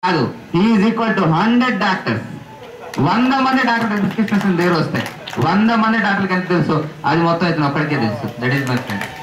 కాదు, is equal to 100 doctors. 100 మంది doctor prescriptions దగ్గర వస్తాయి. 100 మంది డాక్టర్కి ఎంత తెలుసు అది మొత్తం ఇతను ఒక్కడికే తెలుసు. That is my friend.